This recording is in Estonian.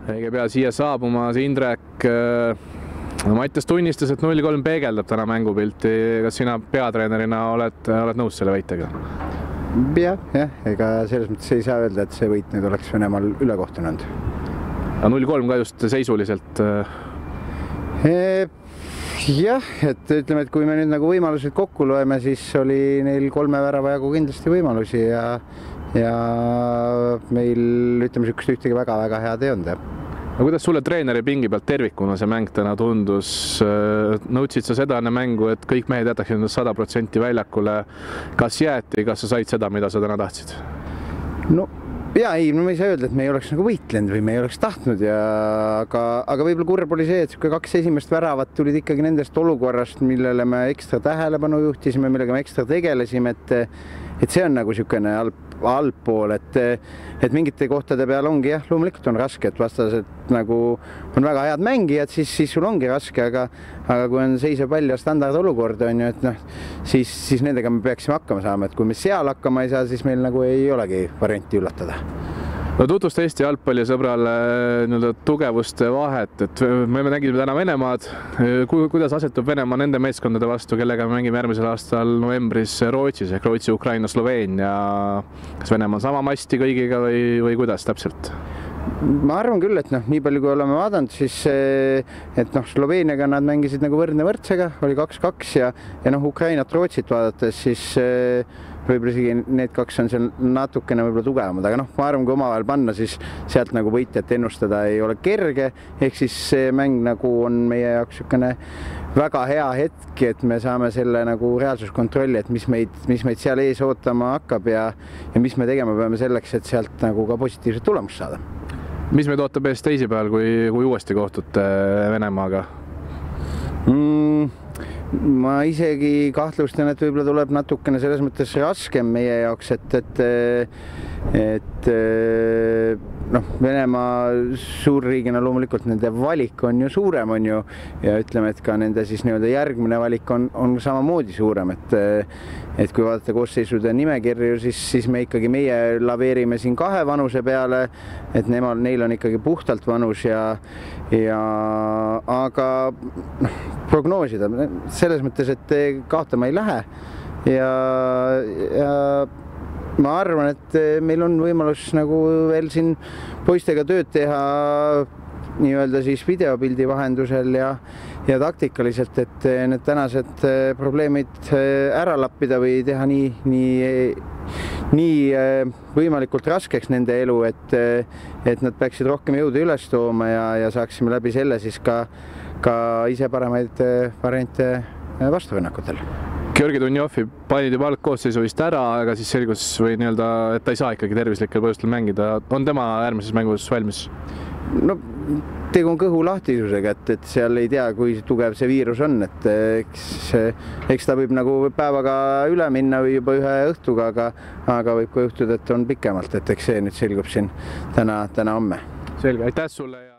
õige pea siia saabumas Indrek. Mattias tunnistas, et 0-3 peegeldab täna mängupilti. Kas sina peatreenerina oled nõus selle väitega? Jah, ega selles mõttes ei saa öelda, et see võit nüüd oleks Venemaal ülekohtunud. 0-3 ka just seisuliselt? Jah, et ütleme, et kui me nüüd nagu võimalused kokku loeme, siis oli neil 3 värava jagu kindlasti võimalusi ja meil ütleme sükust ühtegi väga-väga head ei olnud. No kuidas sulle treeneri pingi pealt tervikuna see mäng täna tundus? Nõudsid sa seda enne mängu, et kõik mehed jätaks 100% väljakule. Kas jäeti, kas sa said seda, mida sa täna tahtsid? No ma ei saa öelda, et me ei oleks nagu võitlenud või me ei oleks tahtnud, aga võib-olla kurb oli see, et 2 esimest väravat tulid ikkagi nendest olukorrast, millele me ekstra tähelepanu juhtisime, millega me ekstra tegelesime, et see on nagu niisugune halb pool, et mingite kohtade peal ongi loomulikult on raske, et vastased nagu on väga head mängijad, siis sul ongi raske, aga kui on seisev pall ja standardolukord on ju, et siis nendega me peaksime hakkama saama, et kui me seal hakkama ei saa, siis meil nagu ei olegi varianti üllatada. No tutvusta Eesti jalgpallisõbrale tugevuste vahet, et me nägime täna Venemaad. Kuidas asetub Venemaa nende meeskondade vastu, kellega me mängime järgmisel aastal novembris Rootsis ehk Rootsi, Ukraina, Sloveenia? Kas Venemaa on sama masti kõigiga või kuidas täpselt? Ma arvan küll, et nii palju kui oleme vaadanud, siis et Sloveeniaga nad mängisid nagu võrdne võrdsega, oli 2-2 ja Ukrainat, Rootsit vaadates, siis võib-olla isegi need 2 on seal natukene võib-olla tugevamad, aga ma arvan, kui omavahel panna, siis sealt nagu võitjat ennustada ei ole kerge, ehk siis see mäng nagu on meie jaoks niisugune väga hea hetk, et me saame selle nagu reaalsuskontrolli, et mis meid seal ees ootama hakkab ja mis me tegema peame selleks, et sealt nagu ka positiivset tulemust saada. Mis meid ootab ees teisipäeval, kui uuesti kohtute Venemaaga? Ma isegi kahtlustan, et võib-olla tuleb natukene selles mõttes raskem meie jaoks, et Venemaa suurriigina loomulikult nende valik on ju suurem, on ju, ja ütleme, et ka nende siis järgmine valik on samamoodi suurem, et kui vaadata koosseisude nimekirju, siis meie laveerime siin 2 vanuse peale, et neil on ikkagi puhtalt vanus aga prognoosida selles mõttes, et kaotama ei lähe ja ma arvan, et meil on võimalus nagu veel siin poistega tööd teha nii-öelda siis videopildi vahendusel ja taktikaliselt, et need tänased probleemid ära lappida või teha nii võimalikult raskeks nende elu, et nad peaksid rohkem jõuda üles tooma ja saaksime läbi selle siis ka ise paremaid variante vasturünnakutel. Georgi Dunjovi panid juba algkoosseisu vist ära, aga siis selgus või et ta ei saa ikkagi tervislikel põhjustel mängida. On tema järgmises mängus valmis? No tegu on kõhu lahtisusega, et seal ei tea, kui tugev see viirus on, et eks ta võib nagu päevaga üle minna või juba ühe õhtuga, aga võib ka juhtuda, et on pikemalt, et eks see nüüd selgub siin täna homme. Selge, aitäh sulle!